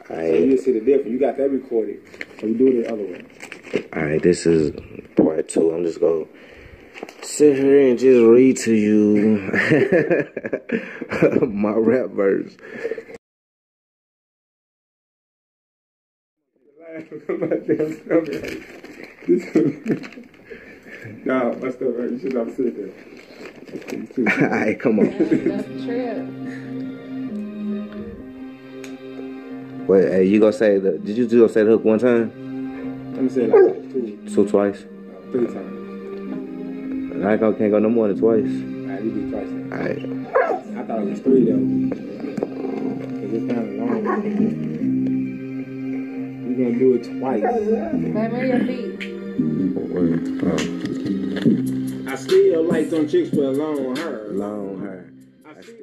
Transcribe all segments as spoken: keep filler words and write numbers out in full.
Alright. So you'll see the difference. You got that recorded. So you do it the other way. Alright, this is part two. I'm just gonna sit here and just read to you my rap verse. Nah, my stuff right. You should not sit there. Alright, come on. That's the trip. Wait, hey, you gonna say the? Did you just say the hook one time? Let me say it like that. Two. So twice? No, three times. I can't go no more than twice. Alright, you do twice then. Alright. I thought it was three though. Cause it's kind of long. You're gonna do it twice. Man, where your feet? Oh. I still like them chicks with long hair. Long hair. I still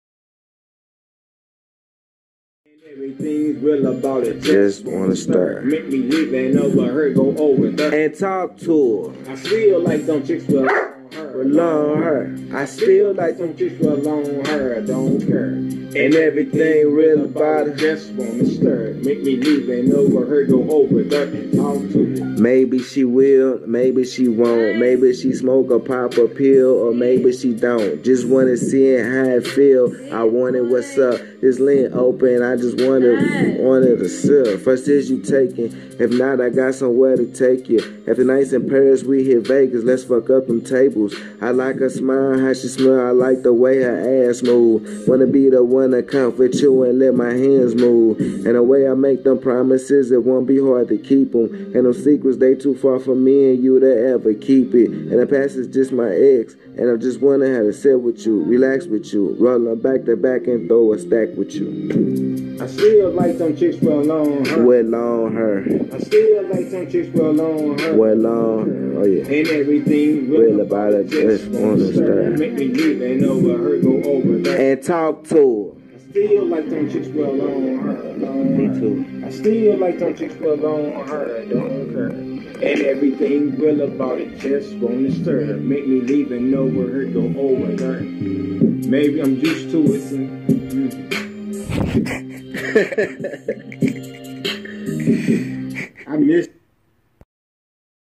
everything's real about it. Just wanna stir. Make me leave and over her, go over there. And talk to her. I still like them chicks with long hair. With long hair. I still like them chicks with long hair, don't care. and everything real about her. Just wanna stir. Make me leave and over her, go over there and talk to her. Maybe she will, maybe she won't. Maybe she smoke or pop a pill, or maybe she don't. Just wanna see it how it feel. I wanted what's up. This lint open, I just wanted wanted to sip. First is you taking. If not, I got somewhere to take you. If the night's in Paris, we hit Vegas. Let's fuck up them tables. I like her smile, how she smell. I like the way her ass move. Wanna be the one to comfort you and let my hands move. And the way I make them promises, it won't be hard to keep them. And them secrets, they too far from me and you to ever keep it. And the past is just my ex. And I just wonder how to sit with you, relax with you, roll them back to back and throw a stack with you. I still like them chicks with long hair. With long hair. I still like them chicks with long hair. With long hair. Oh yeah. And everything real, Real about it, just wanna stir. Make me leave and over her, go over there. And talk to her. I still like them chicks with long hair. Long Me hair. too. I still like them chicks with long hair, don't care. And everything real about it, just wanna stir. Make me leave and over her, go over there. Maybe I'm used to it. So, mm. I miss